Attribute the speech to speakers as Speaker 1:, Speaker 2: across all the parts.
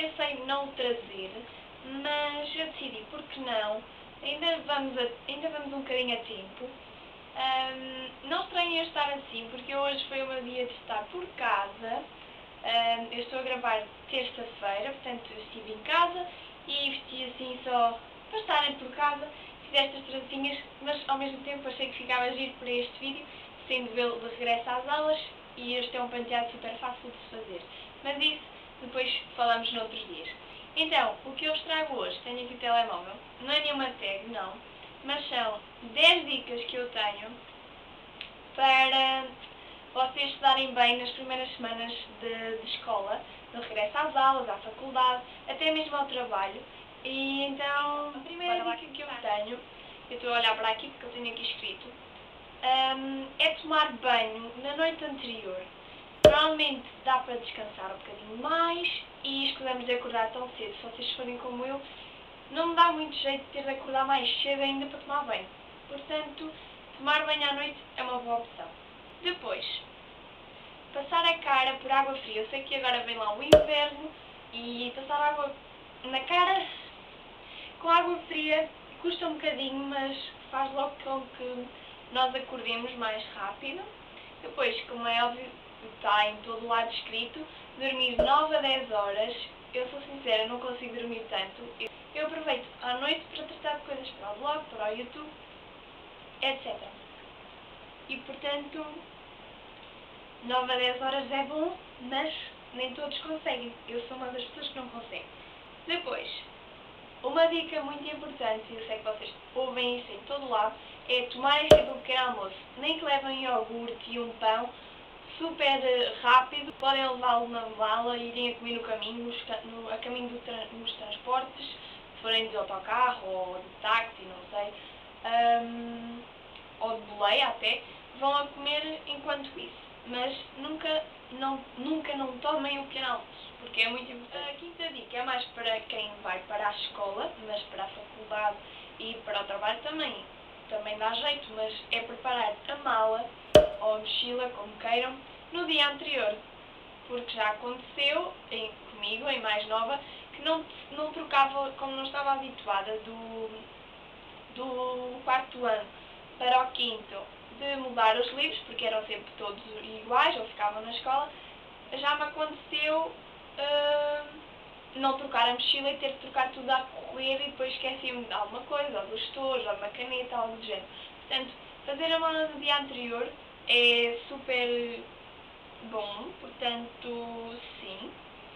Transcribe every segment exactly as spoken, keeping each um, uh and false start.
Speaker 1: pensei não trazer, mas eu decidi, por que não? Ainda vamos, a, ainda vamos um bocadinho a tempo. Um, não estranho eu estar assim, porque hoje foi o meu dia de estar por casa. Um, eu estou a gravar terça-feira, portanto eu estive em casa e vesti assim só para estarem por casa. Fiz estas trancinhas, mas ao mesmo tempo achei que ficava giro para este vídeo, sendo vê-lo de regresso às aulas, e este é um penteado super fácil de se fazer. Mas isso depois falamos noutros dias. Então, o que eu vos trago hoje, tenho aqui o telemóvel, não é nenhuma tag, não, mas são dez dicas que eu tenho para vocês se darem bem nas primeiras semanas de, de escola, no regresso às aulas, à faculdade, até mesmo ao trabalho. E então, a primeira dica que eu tenho, eu estou a olhar para aqui porque eu tenho aqui escrito, um, é tomar banho na noite anterior. Normalmente dá para descansar um bocadinho mais e escusamos de acordar tão cedo. Se vocês forem como eu, não me dá muito jeito de ter de acordar mais cedo ainda para tomar banho. Portanto, tomar banho à noite é uma boa opção. Depois, passar a cara por água fria. Eu sei que agora vem lá o inverno e passar água na cara com água fria custa um bocadinho, mas faz logo com que nós acordemos mais rápido. Depois, como é óbvio, está em todo lado escrito, dormir nove a dez horas. Eu sou sincera, não consigo dormir tanto. Eu aproveito à noite para tratar de coisas para o blog, para o YouTube, etcétera. E portanto, nove a dez horas é bom, mas nem todos conseguem. Eu sou uma das pessoas que não consegue. Depois, uma dica muito importante, e eu sei que vocês ouvem isso em todo lado, é tomarem sempre um pequeno almoço. Nem que levem iogurte e um pão, super rápido, podem levá-lo na mala e irem a comer no caminho, nos, no, a caminho do tra, nos transportes, se forem de autocarro ou de táxi, não sei, um, ou de boleia até, vão a comer enquanto isso. Mas nunca não, nunca não tomem o pequeno almoço, porque é muito importante. A quinta dica é mais para quem vai para a escola, mas para a faculdade e para o trabalho também, também dá jeito, mas é preparar a mala ou a mochila, como queiram, no dia anterior. Porque já aconteceu em, comigo, em mais nova, que não, não trocava, como não estava habituada do, do quarto ano para o quinto, de mudar os livros, porque eram sempre todos iguais, ou ficavam na escola, já me aconteceu uh, não trocar a mochila e ter de trocar tudo a correr e depois esqueci-me de alguma coisa, ou dos estojos, ou de uma caneta, algo do género. Portanto, fazer a mala no dia anterior é super bom, portanto, sim.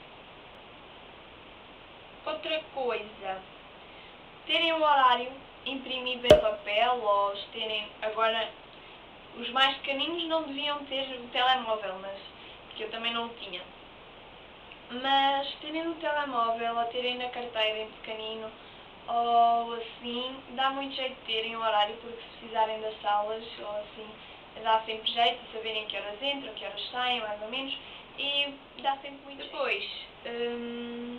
Speaker 1: Outra coisa, terem um horário imprimido em papel, ou terem, agora, os mais pequeninos não deviam ter o telemóvel, mas, porque eu também não o tinha. Mas terem no telemóvel, ou terem na carteira em pequenino, ou assim, dá muito jeito de terem o horário, porque se precisarem das salas, ou assim, dá sempre jeito de saberem que horas entram, que horas saem, mais ou menos, e dá sempre muito jeito. Depois, hum,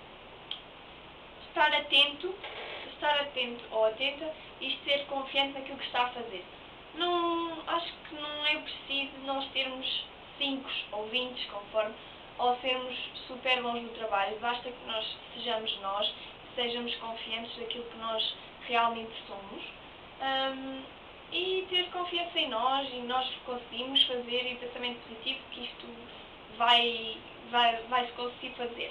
Speaker 1: estar atento, estar atento ou atenta e ser confiante naquilo que está a fazer. Não, acho que não é preciso nós termos cinco ou vinte, conforme, ou sermos super bons no trabalho. Basta que nós sejamos nós, que sejamos confiantes daquilo que nós realmente somos, um, e ter confiança em nós, e nós conseguimos fazer, e pensamento positivo que isto vai, vai, vai se conseguir fazer.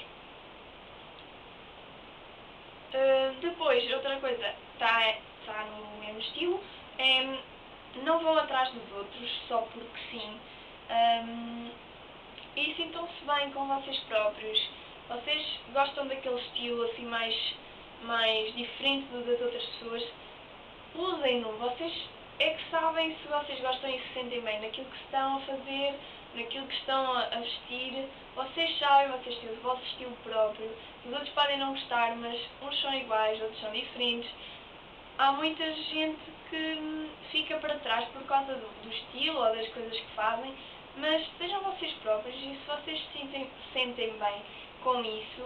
Speaker 1: Uh, depois, outra coisa, está tá no mesmo estilo, é não vão atrás dos outros só porque sim, um, e sintam-se bem com vocês próprios. Vocês gostam daquele estilo assim mais, mais diferente das outras pessoas, usem-no. Vocês é que sabem se vocês gostam e se sentem bem naquilo que estão a fazer, naquilo que estão a vestir. Vocês sabem, vocês têm o vosso estilo próprio. Os outros podem não gostar, mas uns são iguais, outros são diferentes. Há muita gente que fica para trás por causa do, do estilo ou das coisas que fazem, mas sejam vocês próprios, e se vocês se sentem, sentem bem com isso,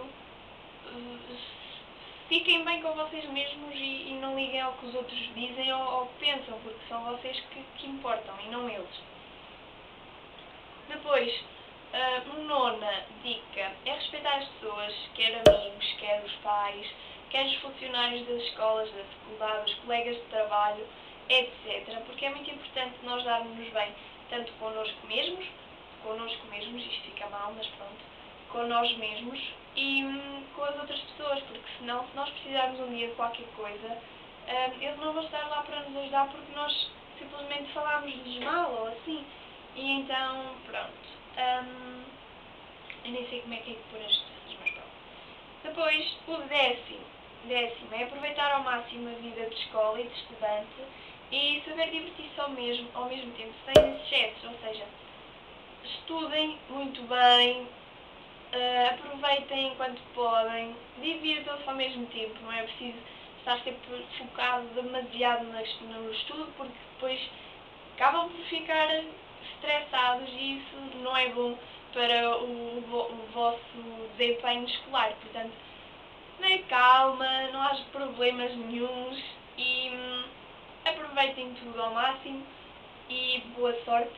Speaker 1: fiquem bem com vocês mesmos e, e não liguem ao que os outros dizem ou, ou pensam, porque são vocês que, que importam e não eles. Depois, Uh, nona dica é respeitar as pessoas, quer amigos, quer os pais, quer os funcionários das escolas, da faculdade, os colegas de trabalho, etcétera. Porque é muito importante nós darmos-nos bem, tanto connosco mesmos, connosco mesmos, isto fica mal, mas pronto, com nós mesmos e hum, com as outras pessoas, porque senão, se nós precisarmos um dia de qualquer coisa, hum, eles não vão estar lá para nos ajudar porque nós simplesmente falámos-lhes mal ou assim. E então, pronto. Hum, eu nem sei como é que é que pôr as coisas, mas pronto. Depois, o décimo. Décimo é aproveitar ao máximo a vida de escola e de estudante e saber divertir-se ao mesmo, ao mesmo tempo, sem excessos, ou seja, estudem muito bem, uh, aproveitem enquanto podem, divirtam-se ao mesmo tempo, não é preciso estar sempre focado demasiado no estudo, porque depois acabam por ficar estressados e isso não é bom para o, o vosso desempenho escolar. Portanto, tenham calma, não há problemas nenhuns e hum, aproveitem tudo ao máximo e boa sorte.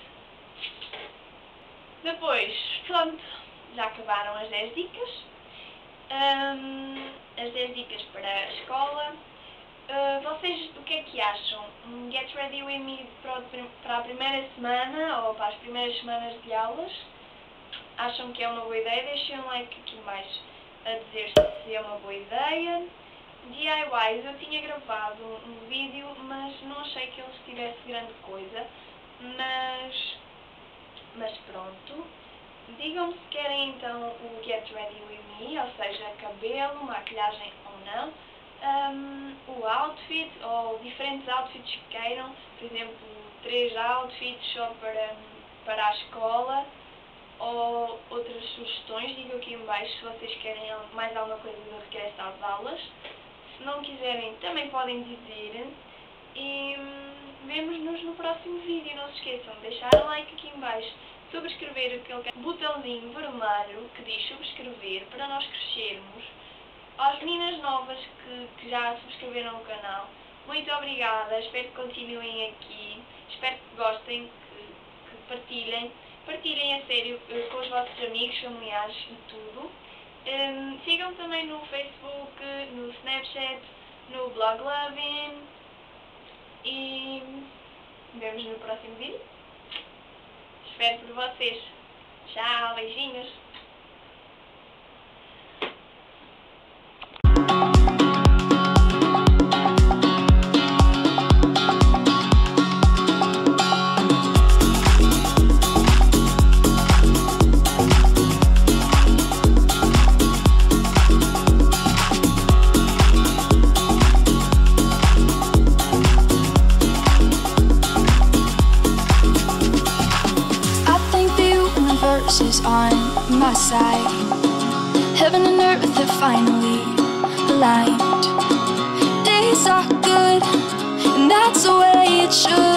Speaker 1: Depois, pronto, já acabaram as dez dicas. Um, as dez dicas para a escola. Uh, vocês o que é que acham? Get Ready With Me para, para a primeira semana ou para as primeiras semanas de aulas? Acham que é uma boa ideia? Deixem um like aqui em baixo a dizer se é uma boa ideia. D I Ys, eu tinha gravado um vídeo, mas não achei que ele tivesse grande coisa, mas, mas pronto. Digam-me se querem então o Get Ready With Me, ou seja, cabelo, maquilhagem ou não. Um, o outfit, ou diferentes outfits que queiram, por exemplo, três outfits só para, para a escola, ou outras sugestões, digam aqui em baixo se vocês querem mais alguma coisa do regresso às aulas. Se não quiserem, também podem dizer. E hum, vemo-nos no próximo vídeo. Não se esqueçam de deixar um like aqui em baixo, subscrever aquele botãozinho vermelho que diz subscrever para nós crescermos. Às meninas novas que, que já subscreveram o canal, muito obrigada, espero que continuem aqui, espero que gostem, que, que partilhem, partilhem a sério com os vossos amigos, familiares e tudo. Um, sigam também no Facebook, no Snapchat, no Blog Lovin e vemos no próximo vídeo. Espero por vocês. Tchau, beijinhos!
Speaker 2: Is on my side. Heaven and earth are finally aligned. Days are good, and that's the way it should